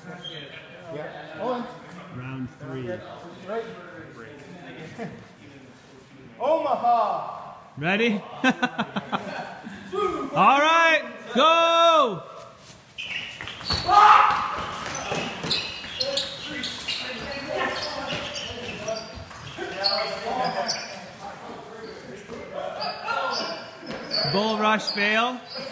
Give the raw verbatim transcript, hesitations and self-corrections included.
Yeah. On. Round three. Right. Omaha. Ready? All right, go! Bull rush fail.